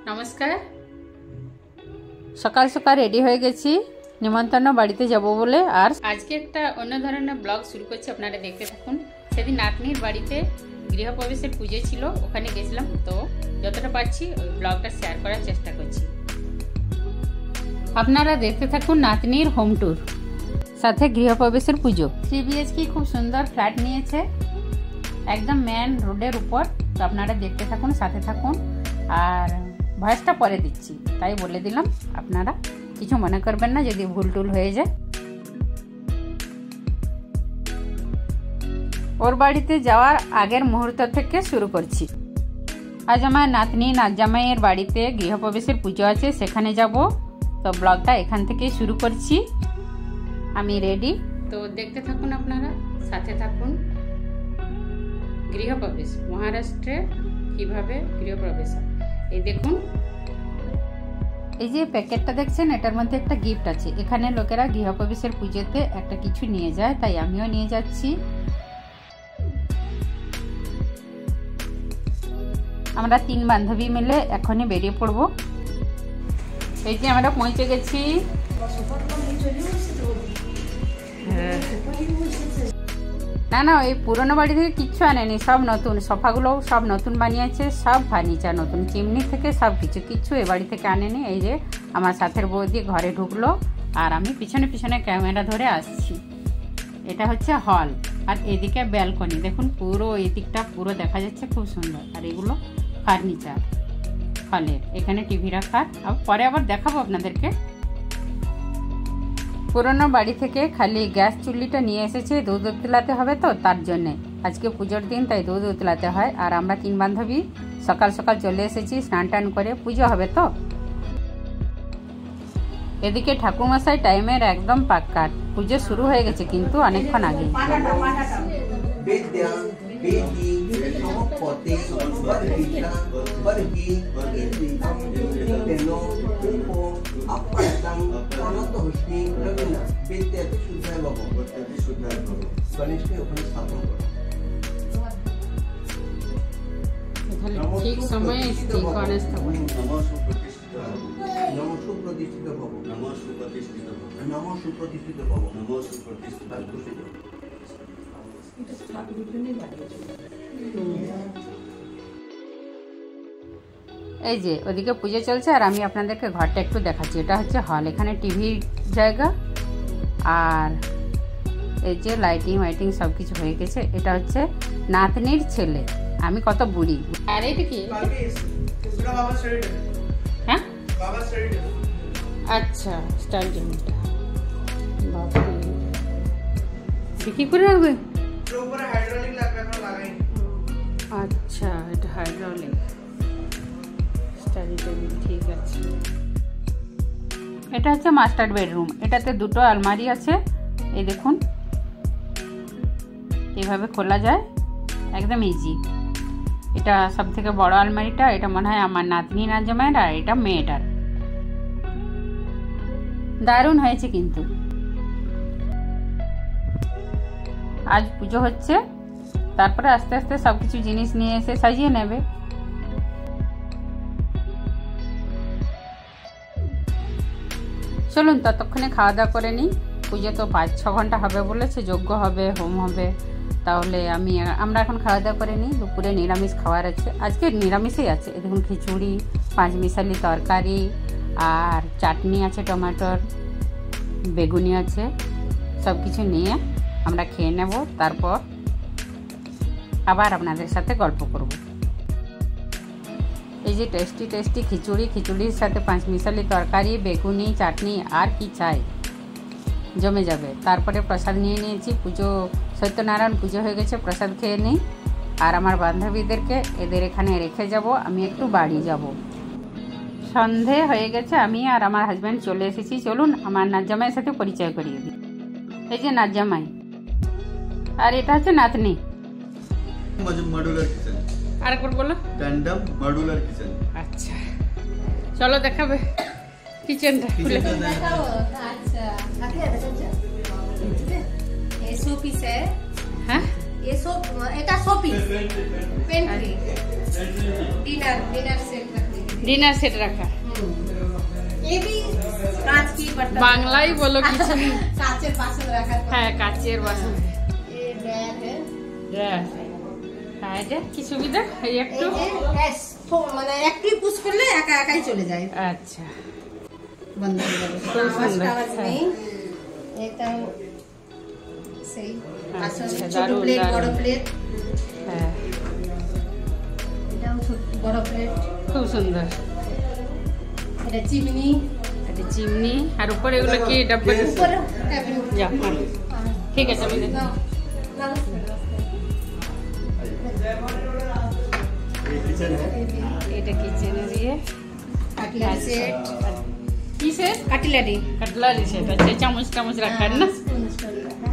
নমস্কার। সকাল সকাল রেডি হয়ে গেছি নিমন্ত্রণ বাড়িতে যাব বলে। আর আজকে একটা অন্য ধরনের ব্লগ শুরু করছি, আপনারা দেখতে থাকুন। সেদিন নাতনির বাড়িতে গৃহপ্রবেশের পুজো ছিল, ওখানে গেছিলাম। তো যতটা পারছি ওই ব্লগটা শেয়ার করার চেষ্টা করছি। আপনারা দেখতে থাকুন নাতনির হোম ট্যুর, সাথে গৃহপ্রবেশের পুজো। 3 BHK খুব সুন্দর ফ্ল্যাট নিয়েছে, একদম মেন রোডের উপর। তো আপনারা দেখতে থাকুন, সাথে থাকুন। আর ভয়েসটা পরে দিচ্ছি, তাই বলে দিলাম, আপনারা কিছু মনে করবেন না যদি ভুল টুল হয়ে যায়। ওর বাড়িতে যাওয়ার আগের মুহূর্ত থেকে শুরু করছি। আজ আমার নাতনি নাতজামাইয়ের বাড়িতে গৃহপ্রবেশের পুজো আছে, সেখানে যাব। তো ব্লগটা এখান থেকেই শুরু করছি। আমি রেডি, তো দেখতে থাকুন আপনারা, সাথে থাকুন। গৃহপ্রবেশ মহারাষ্ট্রে কিভাবে গৃহপ্রবেশ হয় এই দেখুন। এই যে প্যাকেটটা দেখছেন, এটার মধ্যে একটা গিফট আছে। এখানে লোকেরা গৃহপ্রবেশের পুজোতে একটা কিছু নিয়ে যায়, তাই আমিও নিয়ে যাচ্ছি। আমরা 3 বান্ধবী মিলে এখনই বেরিয়ে পড়ব। এই যে আমরা পৌঁছে গেছি। না ওই পুরনো বাড়ি থেকে কিচ্ছু আনেনি, সব নতুন। সোফাগুলোও সব নতুন বানিয়েছে, সব ফার্নিচার নতুন, চিমনি থেকে সব কিচ্ছু এ বাড়ি থেকে আনেনি। এই যে আমার সাথের বৌদি ঘরে ঢুকলো, আর আমি পিছনে পিছনে ক্যামেরা ধরে আসছি। এটা হচ্ছে হল, আর এদিকে ব্যালকনি। দেখুন পুরো এদিকটা পুরো দেখা যাচ্ছে, খুব সুন্দর। আর এগুলো ফার্নিচার হলের, এখানে টিভি রাখার। পরে আবার দেখাবো আপনাদেরকে। পুরনো বাড়ি থেকে খালি গ্যাস চুল্লিটা নিয়ে এসেছে, দুধ উতলাতে হবে তো, তার জন্যে। আজকে পুজোর দিন, তাই দুধ উতলাতে হয়। আর আমরা 3 বান্ধবী সকাল সকাল চলে এসেছি, স্নান টান করে, পুজো হবে তো। এদিকে ঠাকুরমশাই টাইমের একদম পাক্কা, পুজো শুরু হয়ে গেছে কিন্তু অনেকক্ষণ আগে। ঠিক সময়ে গণেশ ঠাকুর। নমো সুপ্রতিষ্ঠিত ভব, নমো সুপ্রতিষ্ঠিত ভব, নমো সুপ্রতিষ্ঠিত ভব, নমো সুপ্রতিষ্ঠিত ভব। এই যে ওদিকে পুজো চলছে, আর আমি আপনাদেরকে ঘরটা একটু দেখাচ্ছি। এটা হচ্ছে হল, এখানে টিভির জায়গা। আর এই যে লাইটিং ওয়াইটিং সব কিছু হয়ে গেছে। এটা হচ্ছে নাতনির ছেলে, আমি কত বুড়ি। আর এটা কি? হ্যাঁ আচ্ছা, স্টাইল জমিটা কি করে রাখবে? আচ্ছা, এটা হাইড্রোলিক স্টাইল জমি, ঠিক আছে। এটা হচ্ছে মাস্টার বেডরুম। এটাতে 2টো আলমারি আছে, এই দেখুন, এভাবে খোলা যায়, একদম ইজি। এটা সব থেকে বড় আলমারিটা, এটা মনে হয় আমার নাতনি নাতজামাইয়ের, আর এটা মেয়েটার। দারুণ হয়েছে কিন্তু। আজ পুজো হচ্ছে, তারপরে আস্তে আস্তে সবকিছু জিনিস নিয়ে এসে সাজিয়ে নেবে। চলুন ততক্ষণে খাওয়া দাওয়া করে নিই। পুজো তো 5-6 ঘন্টা হবে বলেছে, যজ্ঞ হবে, হোম হবে। তাহলে আমরা এখন খাওয়া দাওয়া করে নিই। দুপুরে নিরামিষ খাওয়ার আছে, আজকে নিরামিষই আছে। দেখুন খিচুড়ি, 5 মিশালি তরকারি, আর চাটনি আছে, টমেটোর, বেগুনি আছে। সব কিছু নিয়ে আমরা খেয়ে নেব, তারপর আবার আপনাদের সাথে গল্প করব। এই যে টেস্টি টেস্টি খিচুড়ি, খিচুড়ির সাথে 5 মিশালি তরকারি, বেগুনি, চাটনি, আর কি চাই, জমে যাবে। তারপরে প্রসাদ নিয়ে নিয়েছি। পুজো, সত্যনারায়ণ পুজো হয়ে গেছে, প্রসাদ খেয়ে নিই। আর আমার বান্ধবীদেরকে এদের এখানে রেখে যাব, আমি একটু বাড়ি যাব। সন্ধে হয়ে গেছে, আমি আর আমার হাজব্যান্ড চলে এসেছি। চলুন আমার নাতজামাইয়ের সাথে পরিচয় করিয়ে দিই। এই যে নাতজামাই, আর এটা হচ্ছে নাতনি। মডুলার কিচেন, আরেকবার বলো। Tandem modular kitchen. আচ্ছা চলো দেখাবে কিচেনটা খুলে। अच्छा ये शो पीस है। হ্যাঁ ये शो, এটা showpiece pantry dinner set रखने के लिए। डिनर सेट रखा। ये भी कांच की बर्तन, बांग्ला ही बोलो किचन। कांचेर बासन रखा হ্যাঁ কাচের বাসন। ये ड्रायर है, হ্যাঁ এটা কি সুবিধা এই একটু এস মানে একটু পুশ করলে একা একাই চলে যায়। আচ্ছা বন্ধ হয়ে যাবে, খুব সুন্দর। আওয়াজ নেই। এটা সেই বাসন, আচ্ছা, ছোট দারুণ, প্লেট, বড় দারুণ। প্লেট, হ্যাঁ এটাও ছোট বড় প্লেট। খুব সুন্দর। এটা চিমনি, এটা চিমনি, আর উপরে এগুলো কি ডাব্বা? উপরে টেবিল। যা হ্যাঁ। ঠিক আছে আমি দেখি। ये किचन है। এটা কিচেনের ইয়ে। কাটলারি সেট, কি সেট? Cutlery, cutlery set. আচ্ছা চামচ টামচ রাখার না? স্পুন স্টোন রাখা।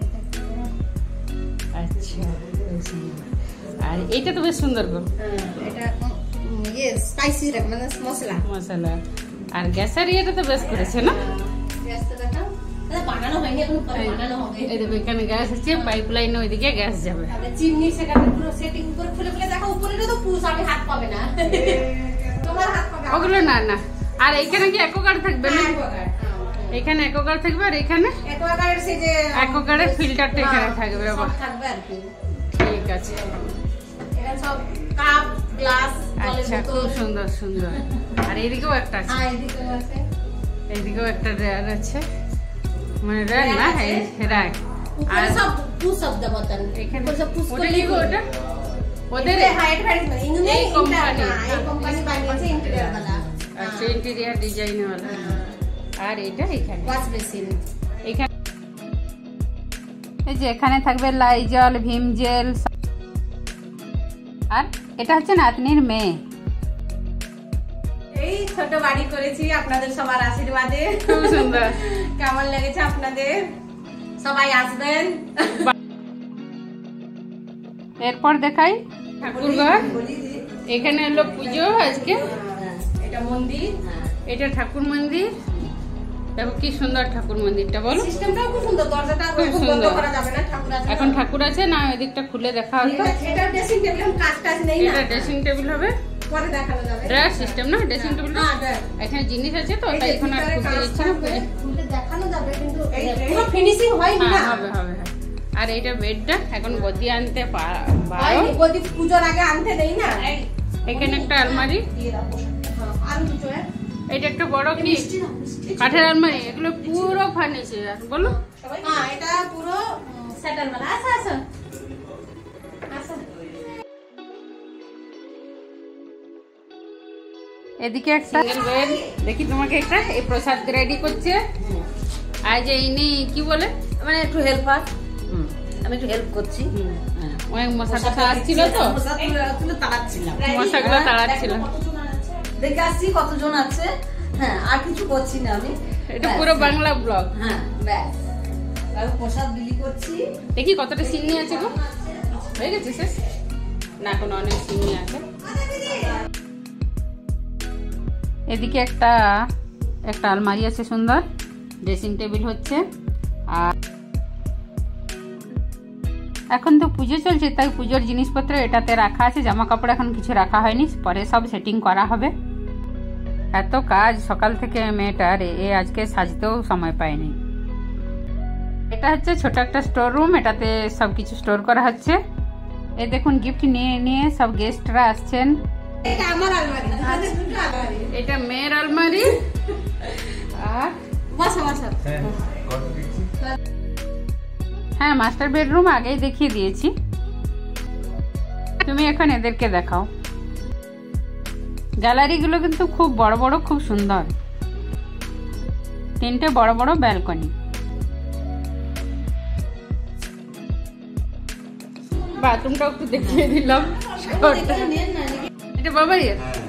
আচ্ছা খুব সুন্দর। আর এইটা তো বেশ সুন্দর গো এটা ইয়ে স্পাইসি রাখা মানে মশলা। মশলা। আর গ্যাসের ইয়েটা তো বেশ করেছে না? গ্যাসটা দেখা এটা বানানো হয়নি, এখন পরে বানানো হবে। এই দেখো এখানে গ্যাস আছে, পাইপ লাইনে ওইদিকে গ্যাস যাবে। আর চিমনি সেখানে পুরো সেটিং করে খুলে খুলে দেখা, উপরেটা তো পুরো আমি হাত পাবে না, তোমার হাত পাবে। ওগুলো না না। আর এইখানে কি অ্যাকোয়াগার্ড থাকবে না? এখানে অ্যাকোয়াগার্ড থাকবে, আর এখানে অ্যাকোয়াগার্ডের সেই যে অ্যাকোয়াগার্ডের ফিল্টারটা এখানে থাকবে। সব বাহ থাকবে আর কি। ঠিক আছে। এখানে সব কাপ, গ্লাস, জলের আচ্ছা খুব বোতল। সুন্দর সুন্দর। আর এইদিকেও একটা আছে, হ্যাঁ, এদিকেও আছে। এইদিকেও একটা র্যাক আছে, মানে র্যাক না র্যাক। উপরে সব পুশ অফ দ্য বটন। এখানে উপরে সব পুশ ওটা করে কি গো ওটা? ওদের হাইট ভ্যারিজ মানে ইংলিশ এই কোম্পানি। এই কোম্পানি বানিয়েছে ইন্টেরিয়র वाला। আচ্ছা ইন্টেরিয়র ডিজাইন वाला। আর এটা এখানে ওয়াশ বেসিন। এখানে এই যে এখানে থাকবে লাইজল, ভীম জেল। আর এটা হচ্ছে নাতনির মেয়ে। এই ছোট বাড়ি করেছি আপনাদের সবার আশীর্বাদে। খুব সুন্দর। কেমন লেগেছে আপনাদের? সবাই আসবেন। এরপর দেখাই ঠাকুরঘর। এখানে হলো পুজো আজকে। এটা মন্দির, এটা ঠাকুর মন্দির। দেখো কি সুন্দর ঠাকুর মন্দিরটা, বলো। সিস্টেমটাও খুব সুন্দর, দরজাটা খুব খুব বন্ধ সুন্দর। করা যাবে না, ঠাকুর আছে। এখন ঠাকুর আছে না, ওই দিকটা খুলে দেখা হতো। এটা ড্রেসিং টেবিল, এখন কাজ টাজ নেই না, এটা ড্রেসিং টেবিল হবে, পরে দেখানো যাবে। ড্রেস সিস্টেম না ড্রেসিং টেবিল। হ্যাঁ, ড্রেস। এখানে জিনিস আছে তো, এই তাই যে এখন আর ভিতরে খুলতে কাজ দিচ্ছি না। থাকবে, খুলে দেখানো যাবে, কিন্তু পুরো ফিনিশিং হয়নি হ্যাঁ না। হবে হবে হ্যাঁ। আর এইটা বেডটা এখন গদি আনতে পারো। হয়নি, গদি পূজোর আগে আনতে দেই না। এখানে একটা আলমারি, দিয়ে দাও। হ্যাঁ, আর দুটো এটা একটা বড় কি কাঠের আলমারি। এগুলো পুরো ফার্নিচার, বলো। হ্যাঁ, এটা পুরো সেটেল वाला। আচ্ছা আচ্ছা আচ্ছা। এদিকে একটা সিঙ্গেল বেড। দেখি তোমাকে একটা এই প্রসাদ রেডি করছে। আজ ইনি কি বলে মানে একটু হেল্পার, আমি একটু হেল্প করছি। ওই মশা টশা আসছিল তো, তুলে তাড়াচ্ছিলাম, মশাগুলো তাড়াচ্ছিল। দেখে আসছি কতজন আছে। হ্যাঁ, আর কিছু করছি না আমি। এটা পুরো বাংলা ব্লগ। হ্যাঁ ব্যাস, আমি প্রসাদ বিলি করছি। দেখি কতটা সিন্নি আছে গো, হয়ে গেছে শেষ না, এখন অনেক সিন্নি আছে। এদিকে একটা একটা আলমারি আছে সুন্দর, ড্রেসিং টেবিল হচ্ছে। আর এখন তো পুজো চলছে, তাই পুজোর জিনিসপত্র এটাতে রাখা আছে। জামা কাপড় এখন কিছু রাখা হয়নি, পরে সব সেটিং করা হবে। এত কাজ সকাল থেকে মেয়েটার, এ আজকে সাজতেও সময় পায়নি। এটা হচ্ছে ছোট একটা স্টোর রুম, এটাতে সব কিছু স্টোর করা হচ্ছে। এই দেখুন গিফট নিয়ে নিয়ে সব গেস্টরা আসছেন। এটা আমার আলমারি, আমাদের দুটো আলমারি। এটা মেয়ের আলমারি। আর বসো বসো। হ্যাঁ মাস্টার বেডরুম আগেই দেখিয়ে দিয়েছি। তুমি এখন এদেরকে দেখাও। গ্যালারিগুলো কিন্তু খুব বড় বড়, খুব সুন্দর। তিনটে বড় বড় ব্যালকনি। বাথরুমটাও একটু দেখিয়ে দিলাম। এটা বাবাই,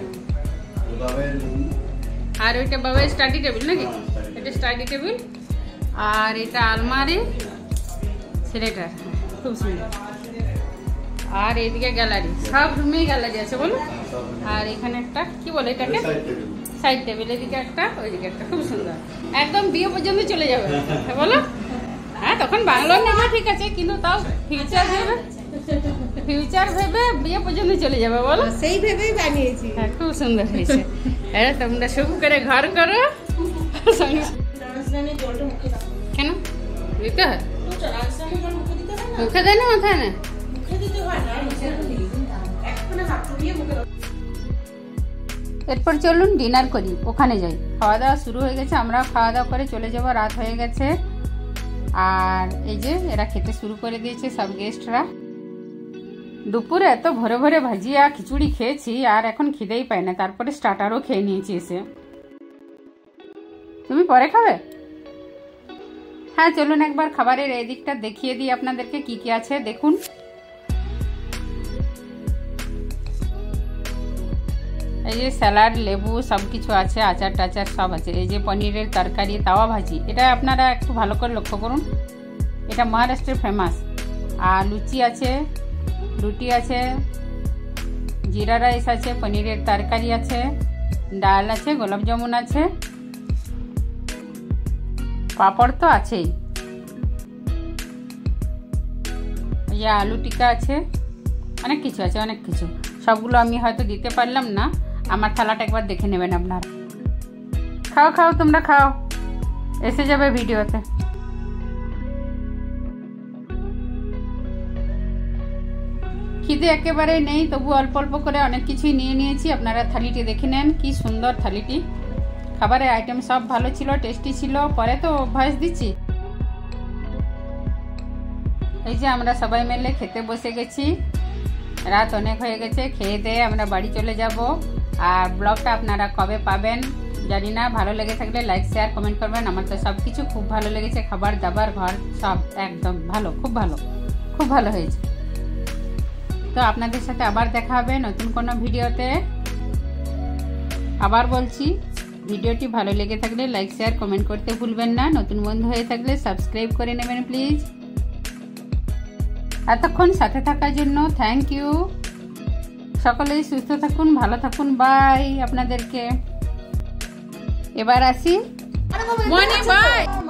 আর ওইটা বাবার স্টাডি টেবিল নাকি? এটা স্টাডি টেবিল। আর এটা আলমারি ছেলেটার, খুব সুন্দর। আর এইদিকে গ্যালারি, সব রুমেই গ্যালারি আছে বলো। আর এখানে একটা কি বলে এটাকে, সাইড টেবিল। এদিকে একটা, ওইদিকে একটা, খুব সুন্দর। একদম বিয়ে পর্যন্ত চলে যাবে বলো। হ্যাঁ তখন বাংলা নেবে ঠিক আছে, কিন্তু তাও ফিউচার যাবে। ফিউচার ভেবে বিয়ে পর্যন্ত চলে যাবে বলো, সেই ভেবেই বানিয়েছি। হ্যাঁ খুব সুন্দর হয়েছে। আরে তোমরা শুভ করে ঘর করো। রাজস্থানে জলটা মুখে দাও। কেন দিতে হয়? রাজস্থানে জল মুখে দিতে হয় না? মুখে দেয় না মাথায় না? মুখে দিতে হয় না, এখন হাত দিয়ে মুখে দাও। এরপর চলুন ডিনার করি, ওখানে যাই। খাওয়া দাওয়া শুরু হয়ে গেছে, আমরা খাওয়া দাওয়া করে চলে যাব, রাত হয়ে গেছে। আর এই যে এরা খেতে শুরু করে দিয়েছে সব গেস্টরা। দুপুরে এত ভরে ভরে ভাজিয়া খিচুড়ি খেয়েছি আর এখন খিদেই পায় না, তারপরে স্টার্টারও খেয়ে নিয়েছি এসে। তুমি পরে খাবে? হ্যাঁ চলুন একবার খাবারের এই দিকটা দেখিয়ে দিই আপনাদেরকে কি কি আছে দেখুন। এই যে স্যালাড, লেবু সব কিছু আছে, আচার টাচার সব আছে। এই যে পনিরের তরকারি, তাওয়া ভাজি, এটা আপনারা একটু ভালো করে লক্ষ্য করুন, এটা মহারাষ্ট্রের ফেমাস। আর লুচি আছে, রুটি আছে, জিরা রাইস আছে, পনিরের তরকারি আছে, ডাল আছে, গোলাপ জামুন আছে, পাঁপড় তো আছেই, এই যে আলু টিকা আছে, অনেক কিছু আছে, অনেক কিছু। সবগুলো আমি হয়তো দিতে পারলাম না, আমার থালাটা একবার দেখে নেবেন আপনারা। খাও খাও তোমরা খাও, এসে যাবে ভিডিওতে। খিদে একেবারে নেই, তবু অল্প অল্প করে অনেক কিছুই নিয়ে নিয়েছি। আপনারা থালিটি দেখে নেন, কি সুন্দর থালিটি। খাবারের আইটেম সব ভালো ছিল, টেস্টি ছিল। পরে তো ভয়েস দিচ্ছি। এই যে আমরা সবাই মিলে খেতে বসে গেছি, রাত অনেক হয়ে গেছে। খেয়ে দিয়ে আমরা বাড়ি চলে যাব। আর ব্লগটা আপনারা কবে পাবেন জানি না। ভালো লেগে থাকলে লাইক শেয়ার কমেন্ট করবেন। আমার তো সব কিছু খুব ভালো লেগেছে, খাবার দাবার ঘর সব একদম ভালো, খুব ভালো, খুব ভালো হয়েছে। তো আপনাদের সাথে আবার দেখা হবে নতুন কোনো ভিডিওতে। আবার বলছি, ভিডিওটি ভালো লেগে থাকলে লাইক শেয়ার কমেন্ট করতে ভুলবেন না। নতুন বন্ধু হয়ে থাকলে সাবস্ক্রাইব করে নেবেন প্লিজ। এতক্ষণ সাথে থাকার জন্য থ্যাংক ইউ। সকলেই সুস্থ থাকুন, ভালো থাকুন, বাই আপনাদেরকে। এবার আসি, মনি বাই।